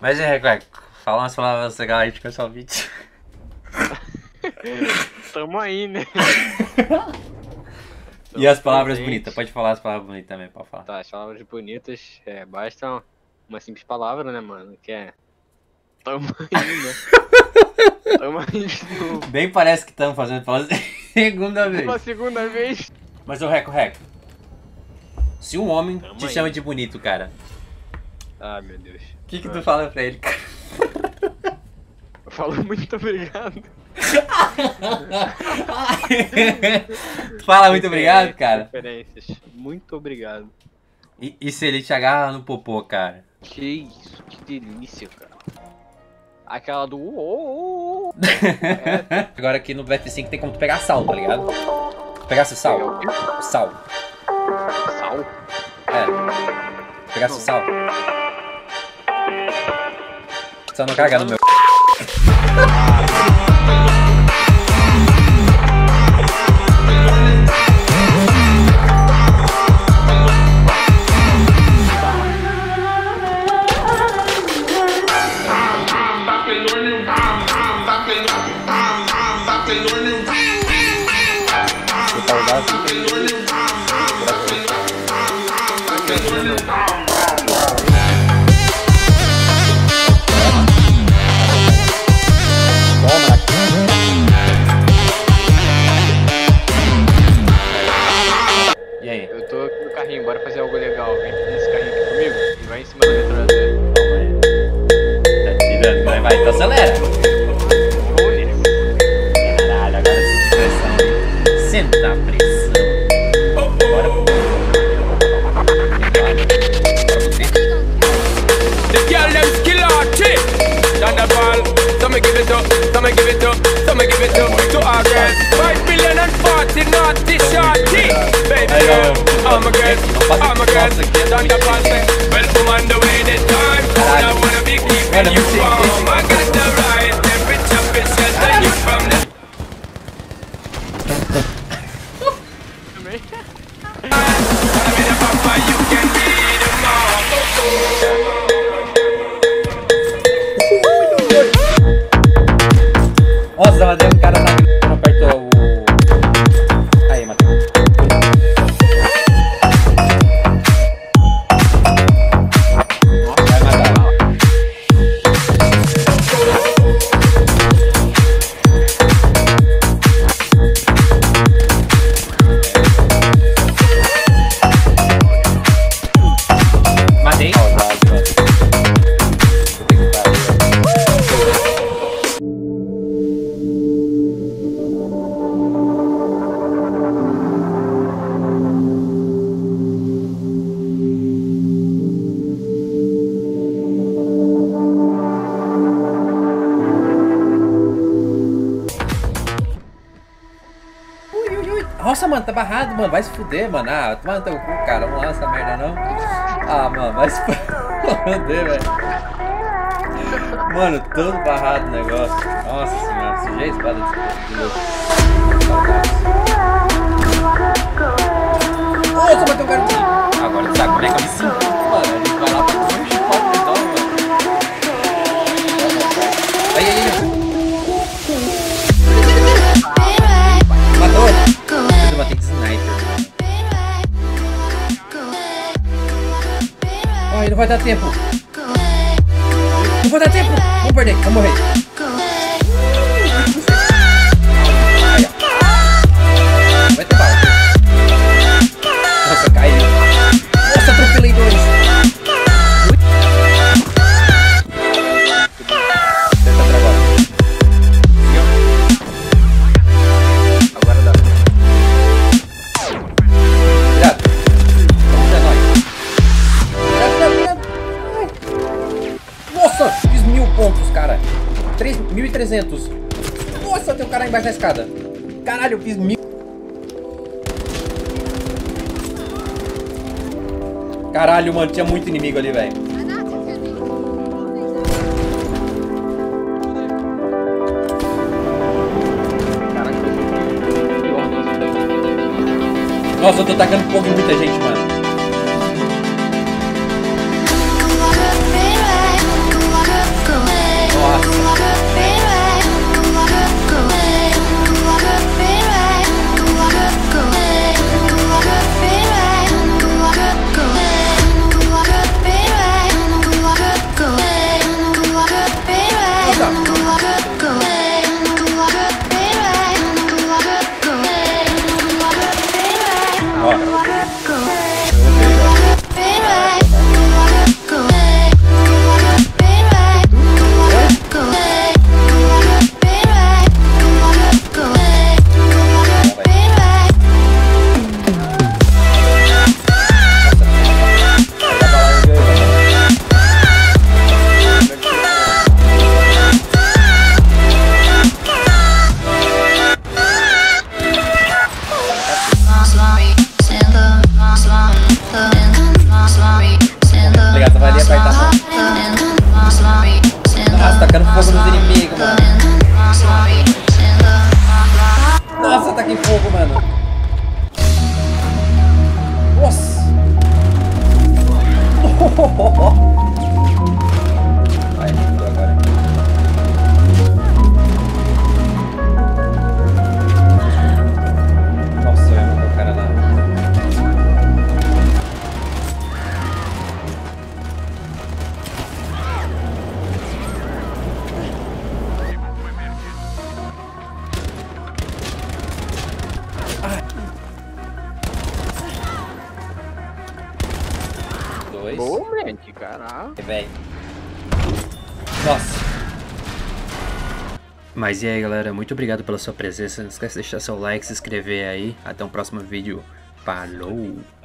Mas e aí, Reco, fala umas palavras legais, a gente começar o vídeo. Tamo aí, né? E as palavras bonitas, pode falar as palavras bonitas também, pode falar. Tá, as palavras bonitas, basta uma simples palavra, né, mano? Que é... Tamo aí, né? Tamo aí de novo. Bem parece que estamos fazendo pela segunda vez. Pela segunda vez. Mas o Reco, se um homem Tamo te aí. chama de bonito, cara, Ah, meu Deus. o que tu fala pra ele, cara? Eu falo muito obrigado. Tu fala muito obrigado, cara? Referências. Muito obrigado. E se ele te agarra no popô, cara? Que isso, que delícia, cara. Aquela do... Agora aqui no BF5 tem como tu pegar sal, tá ligado? Tu pegasse o sal? Sal. Sal? É. Pegasse o sal. Só não cagar no meu. E aí? Eu tô aqui no carrinho, bora fazer algo legal. Vem nesse carrinho aqui comigo e vai em cima da metralhadora. Calma aí. Tá tirando, vai, então acelera. Vamos nesse. Caralho, agora sente pressão. Senta a pressão. Bora. The girl them skill arty. Thunderball, so me give it up, so me give it up, so me give it up to our girls. 5 billion and 40 naughty shorty. Baby girl, I'm a girl, I'm a girl. Thunderball say, well, come on the way this time. I wanna be keeping you warm. I got the right temperature to shelter you from the... I mean, papa, you can be the mom. Nossa, mas o cara não apertou o... Aí, Matheus. Vai matar. Matei. Nossa, mano, tá barrado, mano. Vai se fuder, mano. Ah, toma no teu cu, cara. Vamos lá, essa merda não. Ah, mano, vai se fuder, velho. Mano, todo barrado o negócio. Nossa senhora, sujei a espada de louco. Nossa, mas tem um cara aqui. Agora tu sabe como é que eu me sinto, mano. A gente vai lá pra comer um chipotezão, mano. Aí, aí, matou ele. Eu matei de sniper. Ai, não vai dar tempo. Não vai dar tempo. Vamos perder, vamos morrer. Aí, ó. Vai ter bala. Nossa, caiu. Nossa, atropelei dois. Tenta travar. Agora dá. Cuidado. Vamos pra nós. Cuidado. Ai. Nossa, fiz 1000 pontos, cara. 3.300. Nossa, tem um cara embaixo da escada. Caralho, eu fiz 1000. Caralho, mano, tinha muito inimigo ali, velho. Caraca, pior nosso. Nossa, eu tô tacando fogo em muita gente, mano. Nossa, tacando fogo nos inimigos, mano. Nossa, tá aqui fogo, mano. Nossa. Vai, tô agora. Nossa, eu ia matar o cara lá. Boa, caralho. Velho. Nossa. Mas e aí, galera, muito obrigado pela sua presença. Não esquece de deixar seu like, se inscrever aí. Até o próximo vídeo. Falou!